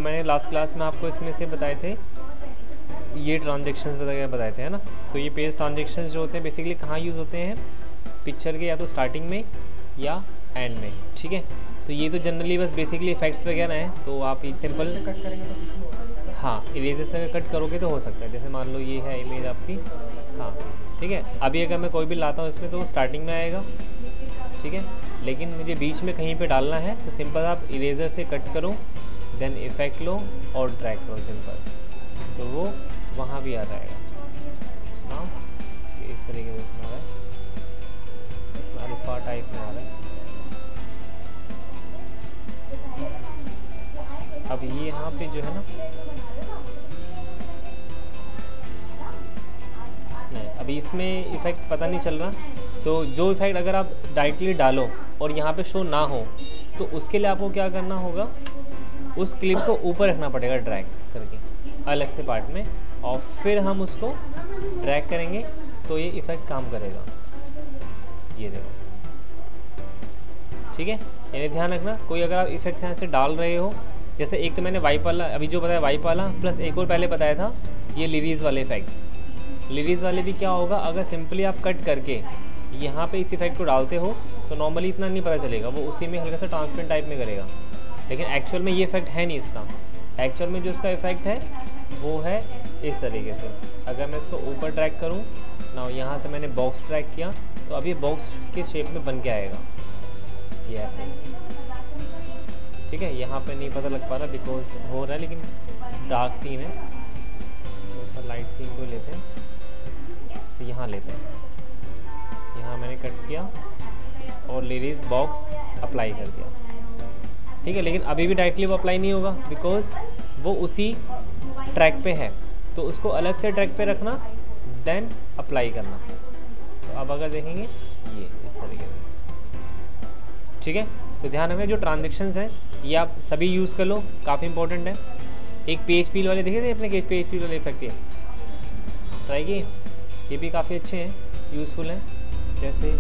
मैंने last class में आपको इसमें से बताए थे, ये ट्रांजेक्शन्स वगैरह बताए थे, है ना। तो ये पेज ट्रांजेक्शन्स जो होते हैं बेसिकली कहाँ यूज़ होते हैं, पिक्चर के या तो स्टार्टिंग में या एंड में, ठीक है। तो ये तो जनरली बस बेसिकली इफेक्ट्स वगैरह हैं, तो आप ये सिंपल कट करेंगे तो बीच में हो सकता है। हाँ इरेजर से अगर कट करोगे तो हो सकता है। जैसे मान लो ये है इमेज आपकी, हाँ ठीक है। अभी अगर मैं कोई भी लाता हूँ इसमें तो स्टार्टिंग में आएगा, ठीक है, लेकिन मुझे बीच में कहीं पे डालना है तो सिंपल आप इरेजर से कट करो, देन इफेक्ट लो और ड्रैग करो सिंपल, तो वो वहाँ भी आ जाएगा। हाँ ये इस तरीके से इसमें आ रहा है, इसमें अल्फा टाइप में आ रहा है। अब ये यहाँ पे जो है ना, नहीं अभी इसमें इफेक्ट पता नहीं चल रहा, तो जो इफेक्ट अगर आप डायरेक्टली डालो और यहाँ पे शो ना हो तो उसके लिए आपको क्या करना होगा, उस क्लिप को ऊपर रखना पड़ेगा ड्रैग करके अलग से पार्ट में, और फिर हम उसको ड्रैग करेंगे तो ये इफेक्ट काम करेगा। ये देखो, ठीक है। यानी ध्यान रखना, कोई अगर आप इफेक्ट यहाँ से डाल रहे हो, जैसे एक तो मैंने वाइप वाला अभी जो बताया वाइप वाला, प्लस एक और पहले बताया था ये लिरीज वाले इफेक्ट। लिरीज वाले भी क्या होगा, अगर सिंपली आप कट करके यहाँ पे इस इफेक्ट को डालते हो तो नॉर्मली इतना नहीं पता चलेगा, वो उसी में हल्का सा ट्रांसपेरेंट टाइप में करेगा, लेकिन एक्चुअल में ये इफेक्ट है नहीं इसका। एक्चुअल में जो इसका इफेक्ट है वो है इस तरीके से। अगर मैं इसको ऊपर ड्रैग करूँ ना, यहाँ से मैंने बॉक्स ड्रैग किया तो अब ये बॉक्स के शेप में बन के आएगा, ये ऐसे, ठीक है। यहाँ पे नहीं पता लग पा रहा बिकॉज हो रहा है, लेकिन डार्क सीन है, तो लाइट सीन को लेते हैं, तो यहाँ लेते हैं, यहाँ मैंने कट किया और लिरिक्स बॉक्स अप्लाई कर दिया, ठीक है। लेकिन अभी भी डायरेक्टली वो अप्लाई नहीं होगा बिकॉज वो उसी ट्रैक पे है, तो उसको अलग से ट्रैक पे रखना, देन अप्लाई करना। तो अब अगर देखेंगे ये इस तरीके से, ठीक है। तो ध्यान रखना जो ट्रांजेक्शन्स हैं ये आप सभी यूज़ कर लो, काफ़ी इंपॉर्टेंट है। एक पेज पील वाले देखे थे अपने, पेज पील वाले इफेक्ट, ये ट्राई किए, ये भी काफ़ी अच्छे हैं, यूज़फुल हैं। जैसे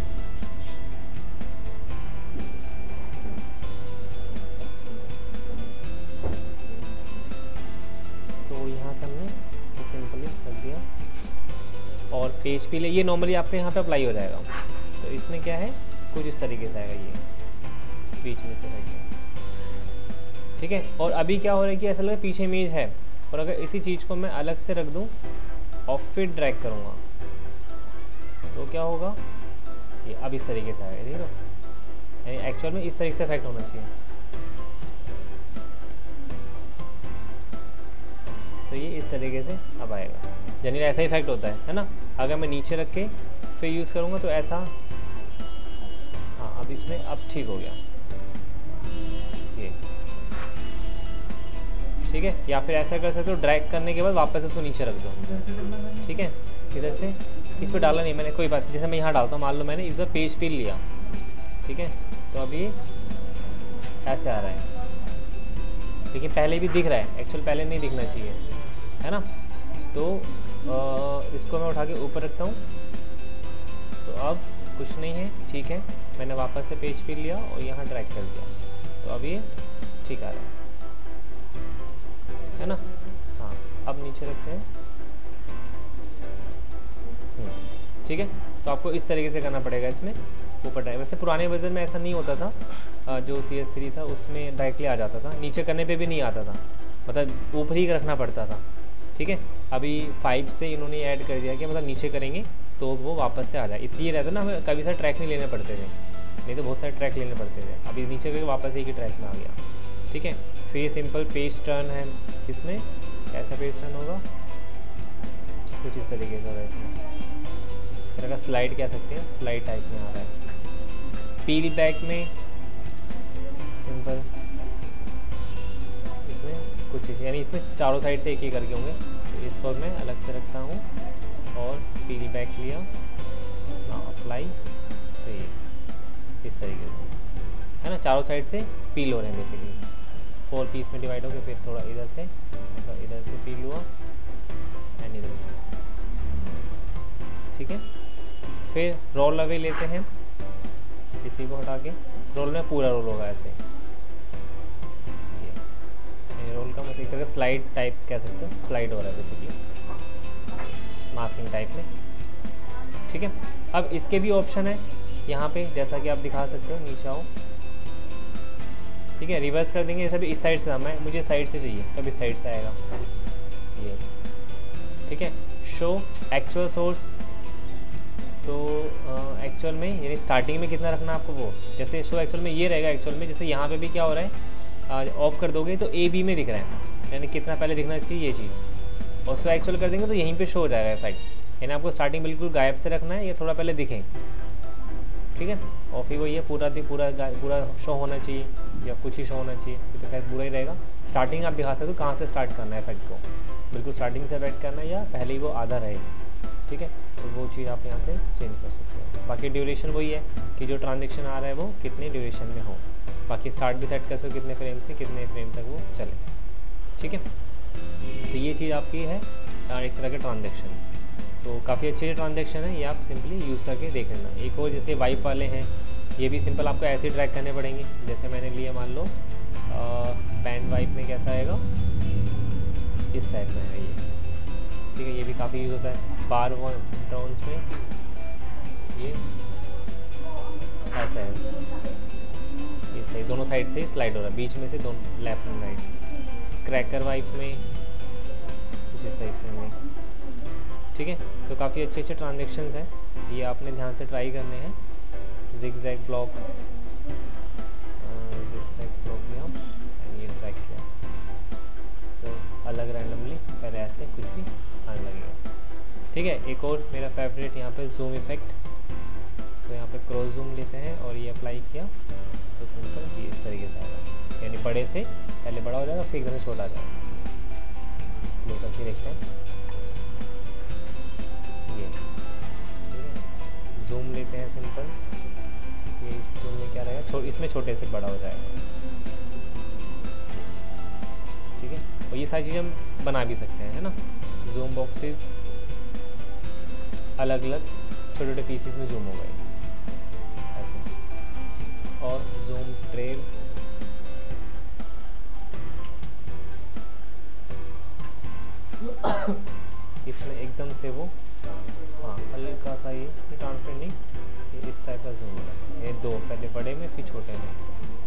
तो यहाँ से हमने सिंपली रख दिया, और पेज पील ये नॉर्मली आपके यहाँ पे अप्लाई हो जाएगा, तो इसमें क्या है कुछ इस तरीके से आएगा, ये बीच में से रख दिया, ठीक है। और अभी क्या हो रहा है कि ऐसा लगे पीछे इमेज है, और अगर इसी चीज़ को मैं अलग से रख दूं और फिर ड्रैग करूंगा तो क्या होगा, ये अब इस तरीके से आएगा, देख लो, यानी एक्चुअल में इस तरीके से इफेक्ट होना चाहिए। तो ये इस तरीके से अब आएगा, यानी ऐसा इफेक्ट होता है ना। अगर मैं नीचे रख के फिर यूज़ करूँगा तो ऐसा, हाँ अब इसमें अब ठीक हो गया ये, ठीक है। या फिर ऐसा कर सकते हो, ड्रैग करने के बाद वापस उसको नीचे रख दो, ठीक है। इधर से इस पर डाला नहीं मैंने, कोई बात नहीं, जैसे मैं यहाँ डालता हूँ, मान लो मैंने इस बार पेज पील लिया, ठीक है, तो अभी ऐसे आ रहा है, लेकिन पहले भी दिख रहा है, एक्चुअल पहले नहीं दिखना चाहिए, है ना। तो इसको मैं उठा के ऊपर रखता हूँ, तो अब कुछ नहीं है, ठीक है। मैंने वापस से पेज पील लिया और यहाँ ड्रैग कर दिया, तो अब ये ठीक आ रहा है ना। हाँ अब नीचे रखते हैं, ठीक है। तो आपको इस तरीके से करना पड़ेगा इसमें ऊपर ड्रैग। वैसे पुराने वर्जन में ऐसा नहीं होता था, जो CS3 था उसमें डायरेक्टली आ जाता था, नीचे करने पे भी नहीं आता था, मतलब ऊपर ही रखना पड़ता था, ठीक है। अभी 5 से इन्होंने ऐड कर दिया कि मतलब नीचे करेंगे तो वो वापस से आ जाए, इसलिए रहता ना, हमें कभी सारे ट्रैक नहीं लेने पड़ते थे, नहीं तो बहुत सारे ट्रैक लेने पड़ते थे। अभी नीचे करके वापस एक ही ट्रैक में आ गया, ठीक है। फिर ये सिंपल पेज टर्न है, इसमें कैसा पेज टर्न होगा, कुछ इस तरीके से होगा इसमें, फिर अगर स्लाइड कह सकते हैं, स्लाइड टाइप में आ रहा है। पील बैक में सिंपल इसमें कुछ चीज़, यानी इसमें चारों साइड से एक ही करके होंगे, तो इसको मैं अलग से रखता हूँ और पील बैक लिया, अप्लाई, तो ये इस तरीके से है ना, चारों साइड से पील हो रहे हैं बेसिकली, 4 पीस में डिवाइड हो गए, फिर थोड़ा इधर से पील हुआ एंड इधर से, ठीक है। फिर रोल अवे लेते हैं, इसी को हटा के रोल में पूरा रोल होगा ऐसे, ये रोल हल्का मस्त एक तरह स्लाइड टाइप कह सकते हो, स्लाइड हो रहा है बेसिकली मास्किंग टाइप में। ठीक है, अब इसके भी ऑप्शन है यहाँ पे, जैसा कि आप दिखा सकते हो, नीचे आओ। ठीक है, रिवर्स कर देंगे, जैसा भी इस साइड से था, मैं मुझे साइड से चाहिए तो अब इस साइड से आएगा ये। ठीक है, शो एक्चुअल सोर्स, तो एक्चुअल में यानी स्टार्टिंग में कितना रखना आपको वो, जैसे शो एक्चुअल में ये रहेगा एक्चुअल में, जैसे यहाँ पे भी क्या हो रहा है, ऑफ कर दोगे तो ए बी में दिख रहा है, यानी कितना पहले दिखना चाहिए ये चीज़, और शो एक्चुअल कर देंगे तो यहीं पे शो हो जाएगा इफेक्ट, यानी आपको स्टार्टिंग बिल्कुल गायब से रखना है, ये थोड़ा पहले दिखें। ठीक है, और फिर वो ये पूरा शो होना चाहिए या कुछ ही शो होना चाहिए, तो खैर पूरा ही रहेगा। स्टार्टिंग आप दिखा सकते हो कहाँ से स्टार्ट करना है इफेक्ट को, बिल्कुल स्टार्टिंग से इफेक्ट करना है या पहले ही वो आधा रहे। ठीक है, तो वो चीज़ आप यहाँ से चेंज कर सकते हो। बाकी ड्यूरेशन वही है कि जो ट्रांजेक्शन आ रहा है वो कितने ड्यूरेशन में हो, बाकी स्टार्ट भी सेट कर सकते हो कितने फ्रेम से कितने फ्रेम तक वो चले। ठीक है, तो ये चीज़ आपकी है एक तरह के ट्रांजेक्शन, तो काफ़ी अच्छे ट्रांजेक्शन है, ये आप सिंपली यूज़ करके देख लेना। एक और जैसे वाइप वाले हैं, ये भी सिंपल आपको ऐसे ट्रैक करने पड़ेंगे, जैसे मैंने लिया मान लो बैंड वाइप में कैसा आएगा, इस टाइप में है ये। ठीक है, ये भी काफ़ी यूज़ होता है। बार वन टोन्स में ये ऐसा है, ये सही दोनों साइड से स्लाइड हो रहा है, बीच में से दोनों left and right. Cracker wipe में कुछ इस टाइप से में। ठीक है, तो काफ़ी अच्छे अच्छे ट्रांजेक्शन्स हैं, ये आपने ध्यान से ट्राई करने हैं। जिगजैग ब्लॉक, लिया एंड ये ट्रैक किया, तो अलग रैंडमली पहले ऐसे कुछ भी आने लगेगा। ठीक है, एक और मेरा फेवरेट यहाँ पे जूम इफेक्ट, तो यहाँ पे क्रॉस जूम लेते हैं और ये अप्लाई किया तो सिंपल ये इस तरीके से आएगा, यानी बड़े से पहले बड़ा हो जाएगा फिर एकदम से छोटा आ जाएगा। प्ले करके देखते हैं ये। ठीक है, जूम लेते हैं सिंपल, ये इस जूम में क्या रहेगा, इसमें छोटे से बड़ा हो जाएगा। ठीक है, और ये सारी चीज़ें हम बना भी सकते हैं, है ना। जूम बॉक्सेस अलग अलग छोटे छोटे पीसेस में जूम हो गए ऐसे, और जूम ट्रेल, इसमें एकदम से वो हाँ हल्का सा ये ट्रांसपेरेंट नहीं, ये इस टाइप का जूम हो रहा है, ये दो पहले बड़े में फिर छोटे में।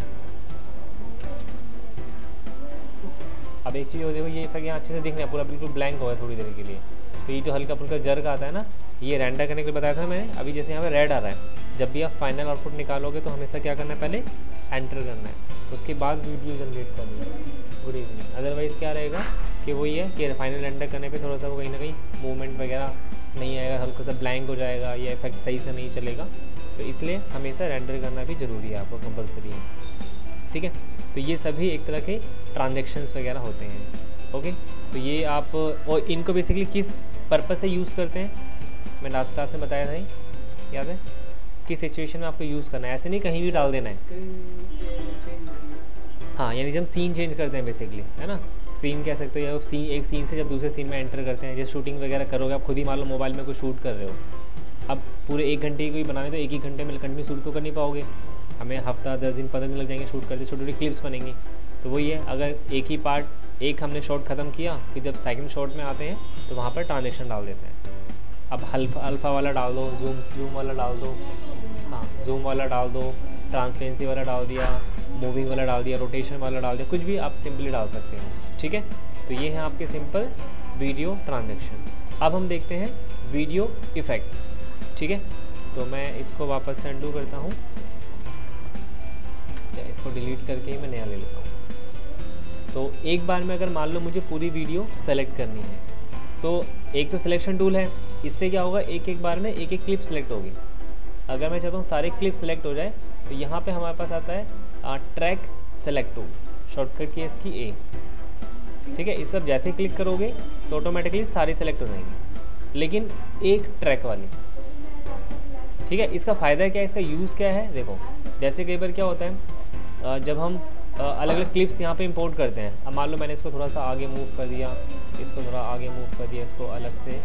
अब एक चीज़ हो देखो, ये इफेक्ट यहाँ अच्छे से दिखना है, पूरा बिल्कुल ब्लैंक हो है थोड़ी देर के लिए, तो ये जो हल्का फुल्का जर्क आता है ना, ये रेंडर करने के लिए बताया था मैंने। अभी जैसे यहाँ पे रेड आ रहा है, जब भी आप फाइनल आउटपुट निकालोगे तो हमेशा क्या करना है, पहले एंटर करना है, उसके बाद वीडियो जनरेट करनी है। Good evening. अदरवाइज़ क्या रहेगा कि वही है कि फाइनल रेंडर करने पे थोड़ा सा वो कहीं ना कहीं मूवमेंट वगैरह नहीं आएगा, हल्का सा ब्लैंक हो जाएगा या इफेक्ट सही से नहीं चलेगा, तो इसलिए हमेशा रेंडर करना भी ज़रूरी है, आपको कंपलसरी है। ठीक है, तो ये सभी एक तरह के ट्रांजेक्शन्स वगैरह होते हैं। ओके, तो ये आप और इनको बेसिकली किस पर्पस से यूज़ करते हैं, मैं लास्ट क्लास में बताया था ही, याद है, किस सिचुएशन में आपको यूज़ करना है, ऐसे नहीं कहीं भी डाल देना है। हाँ, यानी जब हम सीन चेंज करते हैं बेसिकली, है ना, स्क्रीन कह सकते हो, या सीन एक सीन से जब दूसरे सीन में एंटर करते हैं, जैसे शूटिंग वगैरह करोगे, आप खुद ही मान लो मोबाइल में कोई शूट कर रहे हो, अब पूरे 1 घंटे की कोई बनाने तो 1 घंटे में कंटिन्यू शूट तो कर नहीं पाओगे, हमें हफ्ता 10 दिन 15 दिन लग जाएंगे शूट करते, छोटी छोटी क्लिप्स बनेंगी। तो वही है, अगर एक ही पार्ट एक हमने शॉट ख़त्म किया, फिर जब सेकंड शॉट में आते हैं तो वहाँ पर ट्रांजेक्शन डाल देते हैं। अब अल्फ़ा वाला डाल दो, जूम वाला डाल दो, हाँ जूम वाला डाल दो, ट्रांसपेरेंसी वाला डाल दिया, मूविंग वाला डाल दिया, रोटेशन वाला डाल दिया, कुछ भी आप सिंपली डाल सकते हो। ठीक है, तो ये है आपके सिंपल वीडियो ट्रांजेक्शन। अब हम देखते हैं वीडियो इफ़ेक्ट्स। ठीक है, तो मैं इसको वापस से अनडू करता हूँ, इसको डिलीट करके ही मैं नया ले लेता हूँ। तो एक बार में अगर मान लो मुझे पूरी वीडियो सेलेक्ट करनी है, तो एक तो सिलेक्शन टूल है, इससे क्या होगा, एक एक बार में एक एक क्लिप सेलेक्ट होगी। अगर मैं चाहता हूँ सारे क्लिप सेलेक्ट हो जाए, तो यहाँ पे हमारे पास आता है ट्रैक सेलेक्ट टूल, शॉर्टकट की इसकी ए। ठीक है, इस पर जैसे ही क्लिक करोगे तो ऑटोमेटिकली सारी सेलेक्ट हो जाएंगी, लेकिन एक ट्रैक वाली। ठीक है, इसका फ़ायदा क्या है, इसका यूज़ क्या है, देखो जैसे कई बार क्या होता है, जब हम अलग अलग क्लिप्स यहाँ पे इंपोर्ट करते हैं, अब मान लो मैंने इसको थोड़ा सा आगे मूव कर दिया, इसको थोड़ा आगे मूव कर दिया, इसको अलग से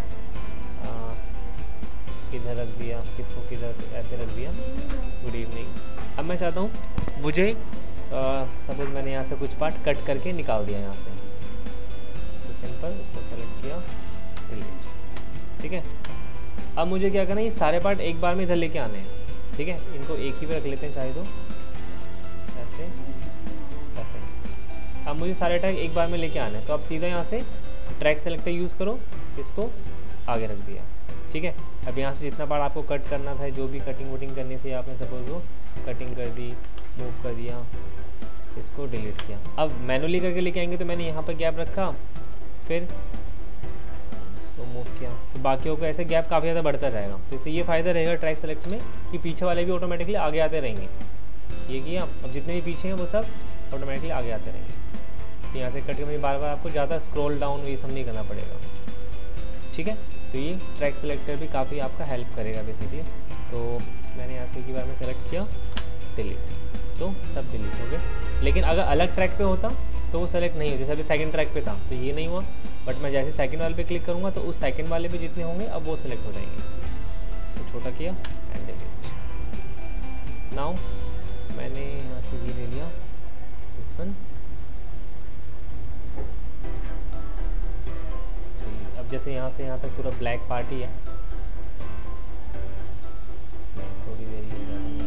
किधर रख दिया, किसको किधर ऐसे रख दिया। Good evening. अब मैं चाहता हूँ मुझे सपोज मैंने यहाँ से कुछ पार्ट कट करके निकाल दिया यहाँ से, सिंपल उसको सेलेक्ट किया, डिलीट। ठीक है, अब मुझे क्या करना है, ये सारे पार्ट एक बार में इधर लेके आने हैं। ठीक है, इनको एक ही पे रख लेते हैं चाहे तो, ऐसे ऐसे। अब मुझे सारे ट्रैक एक बार में लेके आने हैं, तो आप सीधा यहाँ से ट्रैक सेलेक्टर यूज़ करो, इसको आगे रख दिया। ठीक है, अब यहाँ से जितना पार्ट आपको कट करना था, जो भी कटिंग वटिंग करनी थी आपने, सपोज वो कटिंग कर दी, मूव कर दिया, इसको डिलीट किया। अब मैनुअली करके लेके आएंगे तो मैंने यहाँ पर गैप रखा, फिर इसको मूव किया, तो बाकियों को ऐसे गैप काफ़ी ज़्यादा बढ़ता रहेगा। तो इससे ये फ़ायदा रहेगा ट्रैक सेलेक्ट में कि पीछे वाले भी ऑटोमेटिकली आगे आते रहेंगे। ये किया, अब जितने भी पीछे हैं वो सब ऑटोमेटिकली आगे आते रहेंगे। यहाँ से कट के मुझे बार बार आपको ज़्यादा स्क्रॉल डाउन ये सब नहीं करना पड़ेगा। ठीक है, तो ये ट्रैक सेलेक्टर भी काफ़ी आपका हेल्प करेगा बेसिकली। तो मैंने यहाँ से एक बार में सेलेक्ट किया, डिलीट, तो सब डिलीट हो गए। लेकिन अगर अलग ट्रैक पे होता तो वो सेलेक्ट नहीं हो, जैसे अभी सेकंड ट्रैक पे था तो ये नहीं हुआ, बट मैं जैसे सेकंड वाले पे क्लिक करूँगा तो उस सेकंड वाले पे जितने होंगे अब वो सेलेक्ट हो जाएंगे। तो छोटा किया एंड डिलीट। नाउ मैंने यहाँ से ये ले लिया, दिस वन। अब जैसे यहाँ से यहाँ तक पूरा ब्लैक पार्ट ही है, थोड़ी देरी हो जाती है।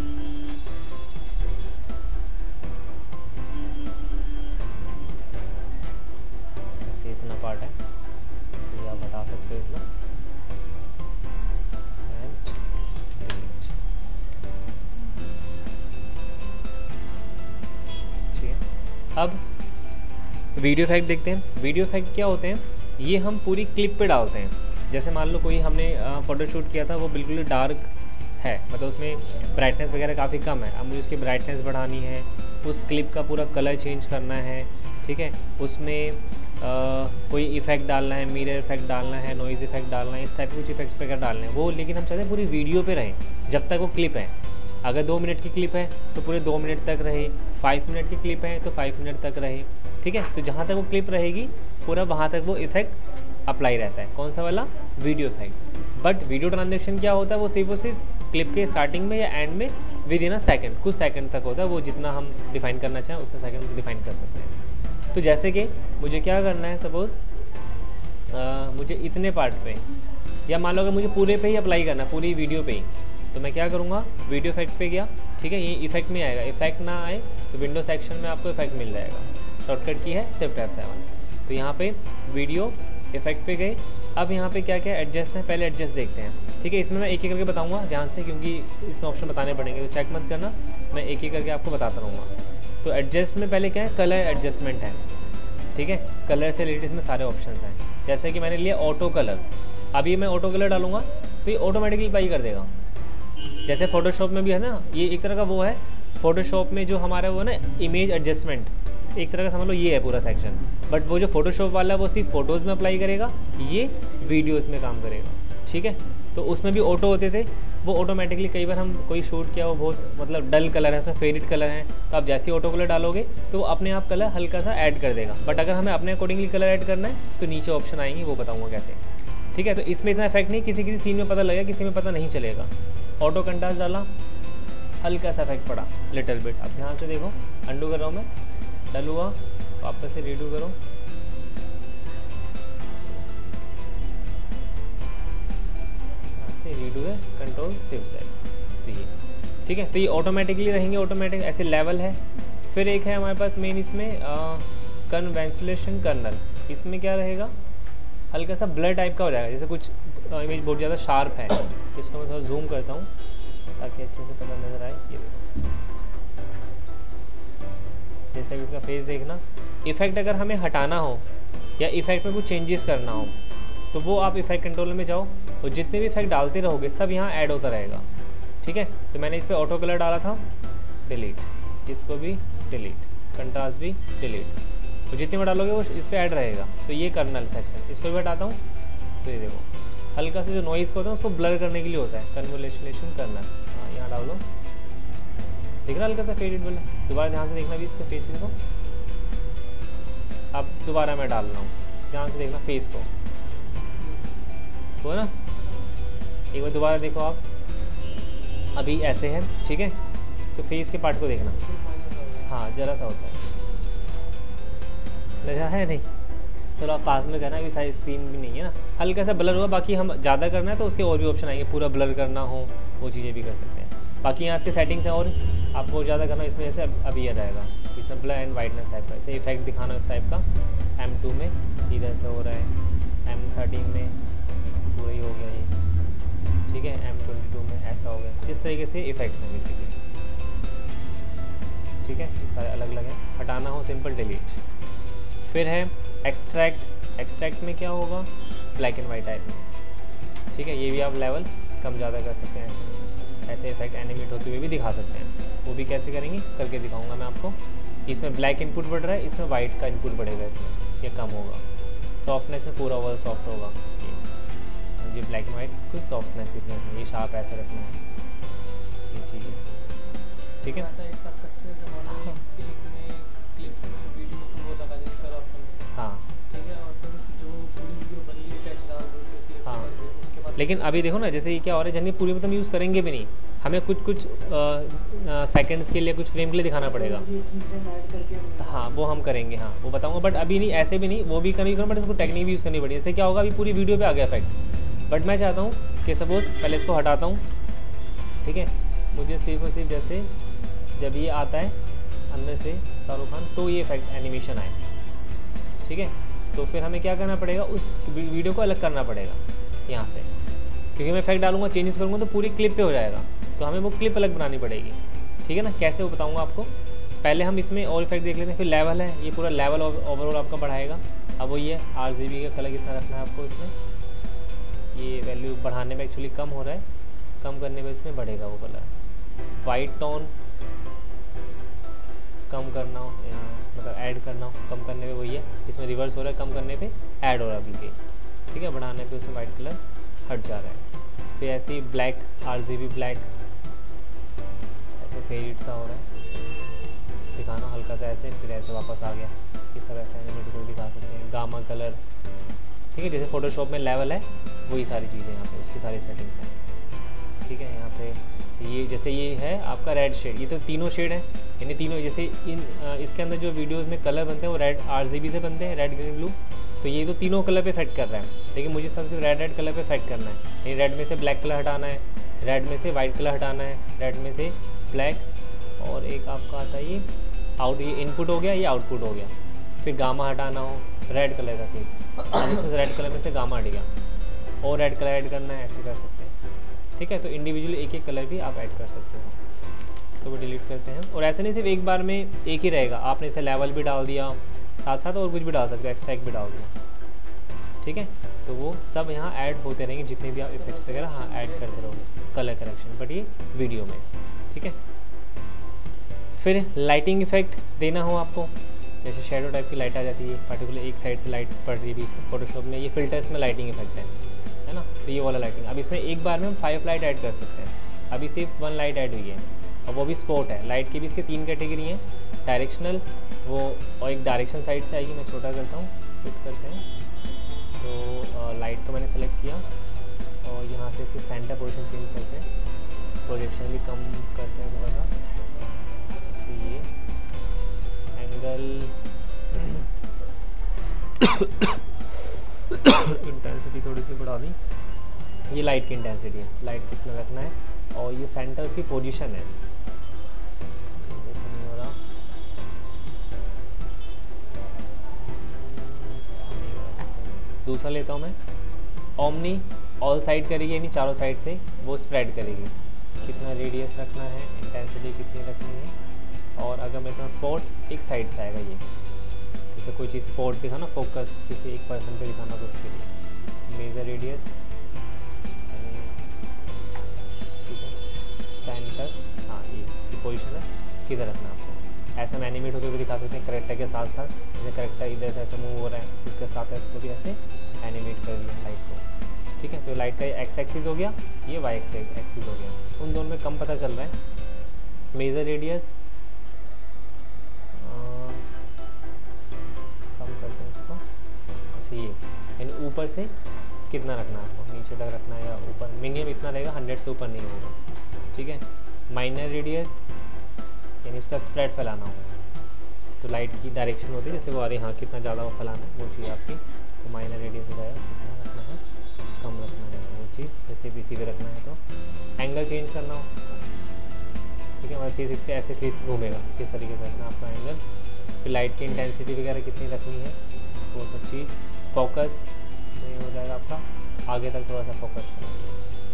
जैसे इतना पार्ट है तो ये आप हटा सकते हो इतना, एंड डिलीट। ठीक है, अब वीडियो इफेक्ट देखते हैं। वीडियो इफेक्ट क्या होते हैं, ये हम पूरी क्लिप पे डालते हैं। जैसे मान लो कोई हमने फ़ोटोशूट किया था, वो बिल्कुल डार्क है, मतलब उसमें ब्राइटनेस वगैरह काफ़ी कम है। अब मुझे उसकी ब्राइटनेस बढ़ानी है, उस क्लिप का पूरा कलर चेंज करना है। ठीक है, उसमें कोई इफेक्ट डालना है, मिरर इफेक्ट डालना है, नॉइज़ इफेक्ट डालना है, इस टाइप के कुछ इफेक्ट्स वगैरह डालने हैं वो, लेकिन हम चाहते हैं पूरी वीडियो पे रहें जब तक वो क्लिप है। अगर 2 मिनट की क्लिप है तो पूरे 2 मिनट तक रहे, 5 मिनट की क्लिप है तो 5 मिनट तक रहे। ठीक है, तो जहाँ तक वो क्लिप रहेगी पूरा वहाँ तक वो इफेक्ट अप्लाई रहता है। कौन सा वाला, video effect. But video transaction क्या होता है, वो सिर्फ क्लिप के स्टार्टिंग में या एंड में विद इन अ सेकेंड, कुछ सेकंड तक होता है। वो जितना हम डिफाइन करना चाहें उतना सेकंड डिफाइन कर सकते हैं। तो जैसे कि मुझे क्या करना है, सपोज़ मुझे इतने पार्ट पे, या मान लो अगर मुझे पूरे पे ही अप्लाई करना है, पूरी वीडियो पे ही, तो मैं क्या करूँगा, वीडियो इफेक्ट पे गया। ठीक है, ये इफेक्ट में आएगा, इफेक्ट ना आए तो विंडो सेक्शन में आपको इफेक्ट मिल जाएगा। शॉर्टकट की है शिफ्ट F7। तो यहाँ पे वीडियो इफेक्ट पे गए। अब यहाँ पे क्या क्या एडजस्ट है, पहले एडजस्ट देखते हैं। ठीक है, इसमें मैं एक एक करके बताऊँगा ध्यान से, क्योंकि इसमें ऑप्शन बताने पड़ेंगे, तो चेक मत करना, मैं एक एक करके आपको बताता रहूँगा। तो एडजस्ट में पहले क्या है, कलर एडजस्टमेंट है। ठीक है, कलर से रिलेटेड इसमें सारे ऑप्शन हैं। जैसे कि मैंने लिया ऑटो कलर, अभी मैं ऑटो कलर डालूंगा तो ये ऑटोमेटिकली अप्लाई कर देगा। जैसे फोटोशॉप में भी है ना, ये एक तरह का वो है, फोटोशॉप में जो हमारा वो ना इमेज एडजस्टमेंट, एक तरह का समझ लो ये है पूरा सेक्शन। बट वो जो फोटोशॉप वाला है वो सिर्फ फोटोज़ में अप्लाई करेगा, ये वीडियोज़ में काम करेगा। ठीक है, तो उसमें भी ऑटो होते थे, वो ऑटोमेटिकली कई बार हम कोई शूट किया, वो बहुत मतलब डल कलर है, उसमें फेडेड कलर है, तो आप जैसे ही ऑटो कलर डालोगे तो वो अपने आप कलर हल्का सा ऐड कर देगा। बट अगर हमें अपने अकॉर्डिंगली कलर ऐड करना है तो नीचे ऑप्शन आएंगे, वो बताऊँगा कैसे। ठीक है, तो इसमें इतना इफेक्ट नहीं, किसी किसी सीन में पता लगेगा, किसी में पता नहीं चलेगा। ऑटो कंट्रास्ट डाला, हल्का सा इफेक्ट पड़ा, लिटिल बिट। अब ध्यान से देखो, अंडू कर रहा हूँ मैं, डल हुआ, वापस से रीडू करो, रीडू है, कंट्रोल शिफ्ट Z। तो ये ठीक है, तो ये ऑटोमेटिकली रहेंगे, ऑटोमेटिक ऐसे लेवल है। फिर एक है हमारे पास मेन इसमें कन्वेंसुलेशन कर्नल, इसमें क्या रहेगा, हल्का सा ब्लर टाइप का हो जाएगा। जैसे कुछ इमेज बहुत ज़्यादा शार्प है, इसको मैं थोड़ा जूम करता हूँ ताकि अच्छे से पता नज़र आए। ये देखो, जैसे इसका फेस देखना। इफेक्ट अगर हमें हटाना हो या इफेक्ट में कुछ चेंजेस करना हो तो वो आप इफेक्ट कंट्रोलर में जाओ, और जितने भी इफेक्ट डालते रहोगे सब यहाँ ऐड होता रहेगा। ठीक है, तो मैंने इस पर ऑटो कलर डाला था, डिलीट, इसको भी डिलीट, कंट्रास्ट भी डिलीट, तो जितने में डालोगे वो इस पर ऐड रहेगा। तो ये कर्नल सेक्शन, इसको भी हटाता हूँ, तो ये देखो हल्का से जो नॉइज़ होता है उसको ब्लर करने के लिए होता है, कन्वोल्यूशन कर्नल। हाँ, यहाँ डाल दो, दिख रहा हल्का सा फेडेड वाला। दोबारा ध्यान से देखना भी इसके फेस को। अब दोबारा मैं डाल रहा हूँ, ध्यान से देखना फेस को, हो ना। एक बार दोबारा देखो आप, अभी ऐसे है। ठीक है, इसको फेस के पार्ट को देखना, हाँ जरा सा होता है, नजर है नहीं, चलो आप पास में करना, अभी सारी स्क्रीन भी नहीं है ना, हल्का सा ब्लर हुआ, बाकी हम ज़्यादा करना है तो उसके और भी ऑप्शन आएंगे, पूरा ब्लर करना हो वो चीज़ें भी कर सकते हैं। बाकी यहाँ इसके सेटिंग्स हैं, और आपको ज़्यादा करना इसमें जैसे अब ये रहेगा इसमें ब्लर एंड वाइटनेस टाइप का, ऐसे इफेक्ट दिखाना इस टाइप का। M2 में इधर से हो रहा है, M13 में पूरा ही हो गया ये, ठीक है, M22 में ऐसा हो गया। इस तरीके से इफेक्ट्स हैं बेसिकली, ठीक है, ये सारे अलग अलग हैं। हटाना हो सिंपल डिलीट। फिर है एक्सट्रैक्ट। एक्सट्रैक्ट में क्या होगा, ब्लैक एंड वाइट टाइप में, ठीक है, ये भी आप लेवल कम ज़्यादा कर सकते हैं, ऐसे इफेक्ट एनिमेट होते हुए भी दिखा सकते हैं। वो भी कैसे करेंगे करके दिखाऊंगा मैं आपको। इसमें ब्लैक इनपुट बढ़ रहा है, इसमें वाइट का इनपुट बढ़ेगा, इसमें ये कम होगा। सॉफ्टनेस में पूरा ओवर सॉफ्ट होगा, ये ब्लैक एंड वाइट कुछ सॉफ्टनेस कितनी रखनी है, ये शार्प ऐसे रखना है, ये चीज़ है, ठीक है। हाँ हाँ, लेकिन अभी देखो ना, जैसे ये क्या हो रहा है, जब पूरी मतलब यूज़ करेंगे भी नहीं, हमें कुछ कुछ सेकंड्स के लिए, कुछ फ्रेम के लिए दिखाना पड़ेगा। हाँ वो हम करेंगे, हाँ वो बताऊंगा, बट अभी नहीं, ऐसे भी नहीं, वो भी कभी करूँ, बट इसको टेक्निक भी यूज़ करनी पड़ेगी। इससे क्या होगा, अभी पूरी वीडियो पे आ गया इफेक्ट, बट मैं चाहता हूँ कि सपोज पहले इसको हटाता हूँ, ठीक है, मुझे सिर्फ और सिर्फ जैसे जब ये आता है अंदर से शाहरुख खान, तो ये इफेक्ट एनिमेशन आए, ठीक है। तो फिर हमें क्या करना पड़ेगा, उस वीडियो को अलग करना पड़ेगा यहाँ से, क्योंकि मैं इफेक्ट डालूंगा, चेंजेस करूँगा तो पूरी क्लिप पे हो जाएगा, तो हमें वो क्लिप अलग बनानी पड़ेगी, ठीक है ना। कैसे वो बताऊँगा आपको, पहले हम इसमें और इफेक्ट देख लेते हैं। फिर लेवल है, ये पूरा लेवल ओवरऑल आपका बढ़ाएगा। अब वो ये RGB का कलर कितना रखना है आपको इसमें, ये वैल्यू बढ़ाने में एक्चुअली कम हो रहा है, कम करने में इसमें बढ़ेगा वो कलर। वाइट टोन कम करना हो, मतलब ऐड करना हो, कम करने पे वही है, इसमें रिवर्स हो रहा है, कम करने पे ऐड हो रहा है बल्कि, ठीक है, बढ़ाने पे उसमें वाइट कलर हट जा रहा है। फिर ऐसे ही ब्लैक, RGB ब्लैक ऐसे फेड सा हो रहा है, दिखाना हल्का सा ऐसे, फिर ऐसे वापस आ गया, ये सब ऐसे एनिमेट को दिखा सकते हैं। गामा कलर, ठीक है, जैसे फोटोशॉप में लेवल है वही सारी चीज़ें यहाँ पे, उसकी सारी सेटिंग्स हैं, ठीक है। यहाँ पे ये जैसे ये है आपका रेड शेड, ये तो तीनों शेड है, यानी तीनों जैसे इसके अंदर जो वीडियोस में कलर बनते हैं वो रेड RGB से बनते हैं, रेड ग्रीन ब्लू, तो ये तो तीनों कलर पे इफेक्ट कर रहा है, लेकिन मुझे सबसे रेड कलर पे इफेक्ट करना है, यानी रेड में से ब्लैक कलर हटाना है, रेड में से वाइट कलर हटाना है, रेड में से ब्लैक, और एक आपका आता है ये आउट, ये इनपुट हो गया, ये आउटपुट हो गया। फिर गामा हटाना हो रेड कलर का सीन, इसमें से रेड कलर में से गामा हट गया, और रेड कलर ऐड करना है, ऐसे कर सकते हैं, ठीक है। तो इंडिविजुअली एक एक कलर भी आप ऐड कर सकते हो। इसको भी डिलीट करते हैं, और ऐसे नहीं सिर्फ एक बार में एक ही रहेगा, आपने इसे लेवल भी डाल दिया, साथ साथ और कुछ भी डाल सकते हो, एक्सट्रैक्ट भी डाल दिया, ठीक है। तो वो सब यहाँ ऐड होते रहेंगे, जितने भी आप इफेक्ट्स वगैरह हाँ ऐड करते रहोगे, कलर करेक्शन, बट ये वीडियो में, ठीक है। फिर लाइटिंग इफेक्ट देना हो आपको, जैसे शेडो टाइप की लाइट आ जाती है, पर्टिकुलर एक साइड से लाइट पड़ रही है बीच में, फोटोशॉप में ये फिल्टर्स में लाइटिंग इफेक्ट है ना, तो ये वाला लाइटिंग। अब इसमें एक बार में हम 5 लाइट ऐड कर सकते हैं, अभी सिर्फ 1 लाइट ऐड हुई है, और वो भी स्पॉट है। लाइट की भी इसके 3 कैटेगरी हैं, डायरेक्शनल वो, और एक डायरेक्शन साइड से आएगी, मैं छोटा करता हूँ, फिट करते हैं, तो लाइट को मैंने सेलेक्ट किया, और यहाँ से इसकी सेंटर पोजीशन चेंज करते हैं, प्रोजेक्शन भी कम करते हैं थोड़ा सा, ये एंगल इंटेंसिटी थोड़ी सी बढ़ा दी, ये लाइट की इंटेंसिटी है, लाइट कितना रखना है, और ये सेंटर उसकी पोजीशन है, जैसे नहीं हो रहा, दूसरा लेता हूँ मैं, ओमनी ऑल साइड करेगी, यानी चारों साइड से वो स्प्रेड करेगी, कितना रेडियस रखना है, इंटेंसिटी कितनी रखनी है, और अगर मैं कहूँ स्पॉट एक साइड से आएगा, ये जैसे कोई चीज़ स्पॉट दिखाना, फोकस किसी एक पर्सन पे दिखाना, तो उसके लिए मेजर रेडियस, ठीक है, सेंटर, हाँ ये इसकी पोजीशन है, किधर रखना आपको, ऐसे हम एनिमेट होकर भी दिखा सकते हैं करेक्टर के साथ साथ, जैसे करेक्टर इधर से ऐसे मूव हो रहा है, उसके साथ इसको भी ऐसे एनिमेट कर दिया लाइट को, ठीक है। तो लाइट का एक्स एक्सिस हो गया, ये वाई एक्सिस हो गया, उन दोनों में कम पता चल रहा है। मेजर रेडियस कम करते हैं इसको, अच्छा ये, यानी ऊपर से कितना रखना है आपको, नीचे तक रखना है या ऊपर, मिनिमम इतना रहेगा, 100 से ऊपर नहीं होगा, ठीक है। माइनर रेडियस यानी उसका स्प्रेड फैलाना हो, जो लाइट की डायरेक्शन होती है, जैसे वो आ रही, हाँ कितना ज़्यादा वो फैलाना है वो चीज़ आपकी, तो माइनर रेडियस हो जाएगा, कितना रखना है, कम रखना है वो चीज़, जैसे पीसी पे रखना है तो एंगल चेंज करना हो, ठीक है, मतलब 360 ऐसे 360 घूमेगा, किस तरीके से रखना आपका एंगल, फिर लाइट की इंटेंसिटी वगैरह कितनी रखनी है वो सब चीज़, फोकस नहीं हो जाएगा आपका, आगे तक थोड़ा सा फोकस करना है,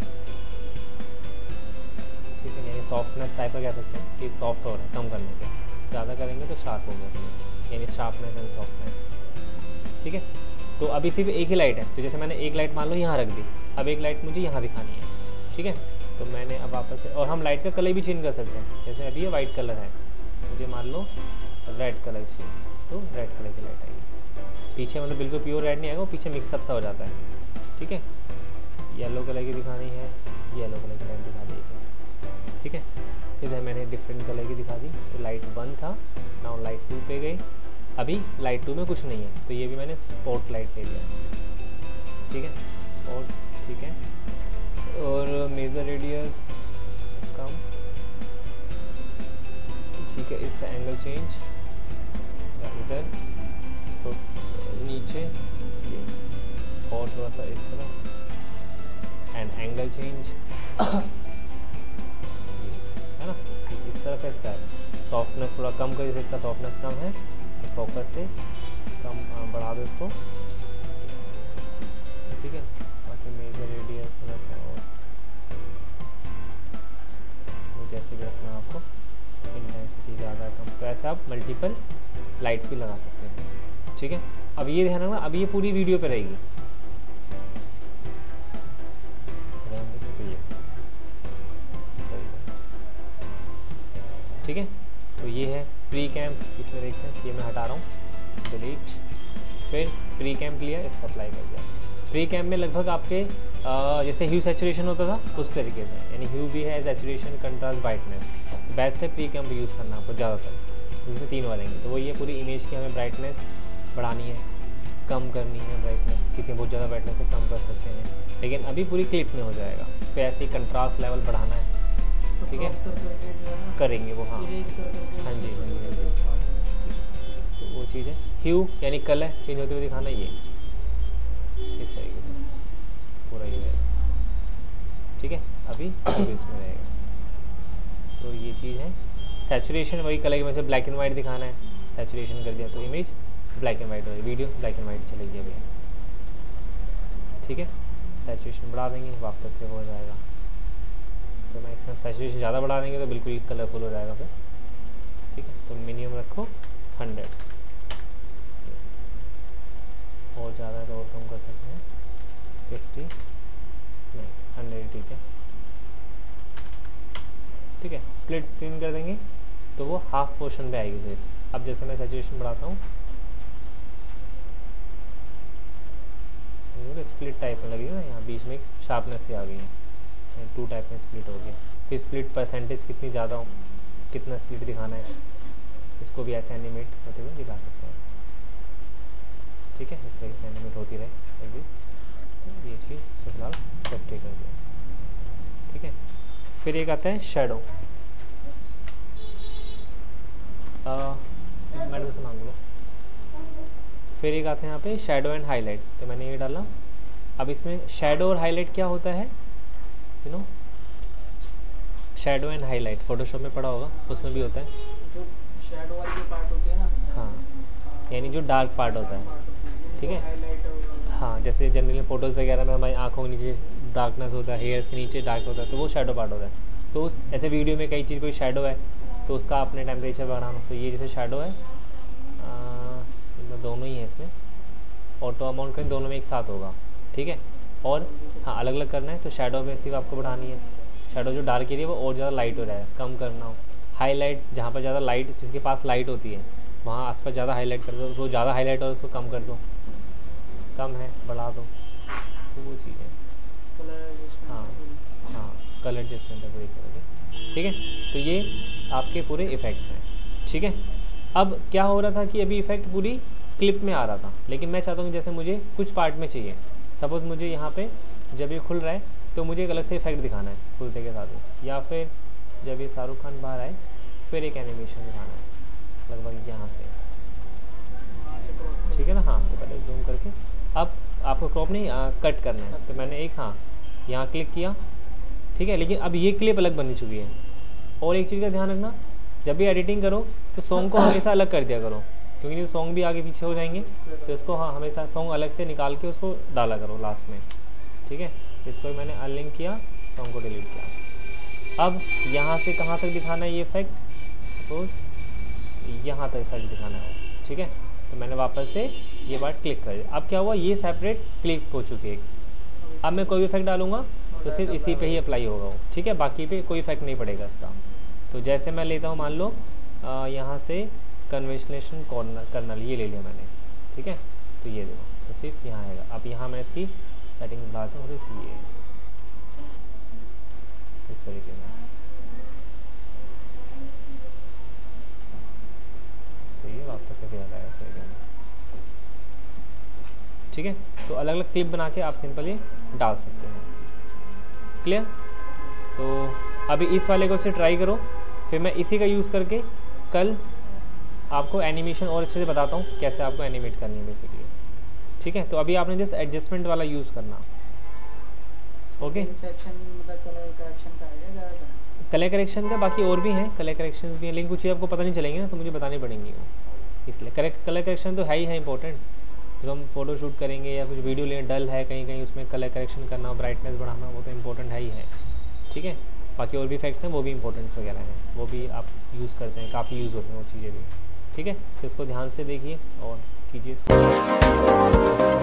ठीक है, यानी सॉफ्टनेस टाइप का कह सकते हैं कि सॉफ्ट हो रहा है कम करने के, ज़्यादा करेंगे तो शार्प हो गया, यानी शार्पनेस एंड सॉफ्टनेस, ठीक है। तो अभी सिर्फ एक ही लाइट है, तो जैसे मैंने एक लाइट मान लो यहाँ रख दी, अब एक लाइट मुझे यहाँ दिखानी है, ठीक है, तो मैंने अब वापस से, और हम लाइट का कलर भी चेंज कर सकते हैं, जैसे अभी ये वाइट कलर है, मुझे मान लो रेड कलर चाहिए, तो रेड कलर की लाइट आएगी, पीछे मतलब बिल्कुल प्योर रेड नहीं आएगा, वो पीछे मिक्सअप सा हो जाता है, ठीक है, येलो कलर की दिखानी है, येलो कलर की लाइट दिखा दी, ठीक है, इधर मैंने डिफरेंट कलर की दिखा दी, तो लाइट 1 था, नाउ लाइट 2 पे गई, अभी लाइट 2 में कुछ नहीं है, तो ये भी मैंने स्पॉट लाइट ले लिया, ठीक है, स्पॉट, ठीक है, और मेजर रेडियस कम, ठीक है, इसका एंगल चेंज इधर तो नीचे ये, और थोड़ा सा इस तरह, एंड एंगल चेंज है ना, इस तरह का इसका सॉफ्टनेस थोड़ा कम कर, जैसे इसका सॉफ्टनेस कम है तो फोकस से कम बढ़ा दो इसको, ठीक है, बाकी मेजर रेडियस थोड़ा सा और जैसे भी रखना आपको, इंटेंसिटी ज़्यादा कम, तो ऐसे आप मल्टीपल लाइट्स भी लगा सकते हैं, ठीक है। अब ये ध्यान रखना, अब ये पूरी वीडियो पे रहेगी, तो ये ठीक है, तो ये है प्री कैंप, इसमें देखते हैं, ये मैं हटा रहा हूँ, डिलीट, फिर प्री कैंप लिया, इसको अप्लाई कर दिया, प्री कैंप में लगभग आपके जैसे ह्यू सैचुरेशन होता था उस तरीके से, यानी ह्यू भी है, सैचुरेशन, कंट्रास्ट, ब्राइटनेस, बेस्ट है प्री कैंप यूज़ करना आपको ज़्यादातर, जिसमें 3 वालेंगे, तो वो ये पूरी इमेज की हमें ब्राइटनेस बढ़ानी है, कम करनी है ब्राइटनेस, किसी बहुत ज़्यादा ब्राइटनेस से कम कर सकते हैं, लेकिन अभी पूरी क्लिप में हो जाएगा, फिर ऐसे ही कंट्रास्ट लेवल बढ़ाना है, ठीक है, करेंगे वो, हाँ हाँ जी, तो वो चीज़ है, ह्यू यानी कलर चेंज होते हुए दिखाना, ये इस तरीके से पूरा ये रहेगा, ठीक है, अभी इसमें रहेगा, तो ये चीज़ है, सैचुरेशन वही कलर की, वैसे ब्लैक एंड वाइट दिखाना है, सैचुरेशन कर दिया तो इमेज ब्लैक एंड वाइट हो, वीडियो ब्लैक एंड वाइट चलेगी अभी, ठीक है, सैचुरेशन बढ़ा देंगे, वापस से हो जाएगा, तो मैक्सिमम सैचुरेशन ज़्यादा बढ़ा देंगे तो बिल्कुल कलरफुल हो जाएगा फिर, ठीक है, तो मिनिमम रखो 100, और ज़्यादा तो और कम कर सकते हैं, 50 नहीं 100, ठीक है, ठीक है, स्प्लिट स्क्रीन कर देंगे तो वो हाफ पोर्शन पे आएगी सिर्फ, अब जैसे मैं सैचुरेशन बढ़ाता हूँ, स्प्लिट टाइप में लगेगी ना, यहाँ बीच में एक शार्पनेस ही आ गई है, 2 टाइप में स्प्लिट हो गया, फिर स्प्लिट परसेंटेज कितनी ज़्यादा हो, कितना स्प्लिट दिखाना है, इसको भी ऐसे एनिमेट होते हुए दिखा सकते हैं, ठीक है, इस तरीके से एनिमेट होती रहे लाइक दिस, तो ये चीज़ इसको फिलहाल 50 कर दिया, ठीक है, फिर एक आता है शेडो, मैडम से मांग लो, फिर एक आते हैं यहाँ पे शेडो एंड हाईलाइट, तो मैंने ये डाला, अब इसमें शेडो और हाईलाइट क्या होता है, you know, shadow and highlight Photoshop में पढ़ा होगा, उसमें भी होता है, जो शेडो वाली जो पार्ट होती है ना, हाँ, यानी जो डार्क पार्ट होता है, ठीक है, हाँ, जैसे जनरली फ़ोटोज़ वगैरह में हमारी आँखों के नीचे डार्कनेस होता है, हेयर्स के नीचे डार्क होता है, तो वो शेडो पार्ट होता है, तो उस ऐसे वीडियो में कई चीज़ कोई शेडो है तो उसका आपने टेम्परेचर बढ़ाना, तो ये जैसे शेडो है, दोनों ही है इसमें, ऑटो अमाउंट करें दोनों में एक साथ होगा, ठीक है, और हाँ अलग अलग करना है, तो शेडो में सिर्फ आपको बढ़ानी है, शेडो जो डार्क एरिया वो और ज़्यादा लाइट हो जाए, कम करना हो, हाईलाइट जहाँ पर ज़्यादा लाइट, जिसके पास लाइट होती है वहाँ आसपास ज़्यादा हाईलाइट कर दो, उसको ज़्यादा हाईलाइट और उसको कम कर दो, कम है बढ़ा दो, तो वो चीज़ है, हाँ हाँ कलर एडजस्टमेंट है वही करोगे, ठीक है, तो ये आपके पूरे इफ़ेक्ट्स हैं, ठीक है। अब क्या हो रहा था कि अभी इफ़ेक्ट पूरी क्लिप में आ रहा था, लेकिन मैं चाहता हूँ जैसे मुझे कुछ पार्ट में चाहिए, सपोज़ मुझे यहाँ पे जब ये खुल रहा है तो मुझे एक अलग से इफेक्ट दिखाना है खुलते के साथ ही, या फिर जब ये शाहरुख खान बाहर आए फिर एक एनिमेशन दिखाना है लगभग यहाँ से, पहले जूम करके। अब आपको क्रॉप नहीं कट करना है, तो मैंने एक यहाँ क्लिक किया, ठीक है। लेकिन अब ये क्लिप अलग बनी चुकी है। और एक चीज़ का ध्यान रखना, जब भी एडिटिंग करो तो सॉन्ग को हमेशा अलग कर दिया करो, क्योंकि सॉन्ग भी आगे पीछे हो जाएंगे। तो इसको हमेशा सॉन्ग अलग से निकाल के उसको डाला करो लास्ट में, ठीक है। इसको मैंने अनलिंक किया, सॉन्ग को डिलीट किया। अब यहाँ से कहाँ तक दिखाना है ये इफेक्ट, सपोज यहाँ तक इफेक्ट दिखाना है, ठीक है। तो मैंने वापस से ये बात क्लिक कर दिया। अब क्या हुआ, ये सेपरेट क्लिक हो चुकी है। अब मैं कोई भी इफेक्ट डालूंगा तो सिर्फ इसी पे ही अप्लाई होगा वो, ठीक है। बाकी पे कोई इफेक्ट नहीं पड़ेगा इसका। तो जैसे मैं लेता हूँ, मान लो यहाँ से कन्वेंशनल कर्नल ये ले लिया मैंने, ठीक है। तो ये देखो, तो सिर्फ यहाँ आएगा। अब यहाँ मैं इसकी सेटिंग बढ़ाता हूँ, ये इस तरीके में, तो ये वापस से फिर आ जाएगा इस तरीके में, ठीक है। तो अलग अलग क्लिप बना के आप सिंपली डाल सकते हो। क्लियर? तो अभी इस वाले को से ट्राई करो, फिर मैं इसी का यूज़ करके कल आपको एनिमेशन और अच्छे से बताता हूँ कैसे आपको एनिमेट करनी है बेसिकली, ठीक है। तो अभी आपने जस्ट एडजस्टमेंट वाला यूज़ करना, ओके। कलर करेक्शन का बाकी और भी हैं, कलर करेक्शन भी हैं, लेकिन कुछ चीज़ आपको पता नहीं चलेंगे ना, तो मुझे बतानी पड़ेंगी वो, इसलिए कलर करेक्शन तो है ही है इंपॉर्टेंट। जब हम फोटो शूट करेंगे या कुछ वीडियो लें, डल है कहीं कहीं, उसमें कलर करेक्शन करना, ब्राइटनेस बढ़ाना, वो तो इंपॉर्टेंट है ही है, ठीक है। बाकी और भी इफेक्ट्स हैं, वो भी इंपॉर्टेंट्स वगैरह हैं, वो भी आप यूज़ करते हैं, काफ़ी यूज़ होते हैं वो चीज़ें भी, ठीक है। तो इसको ध्यान से देखिए और कीजिए इसको।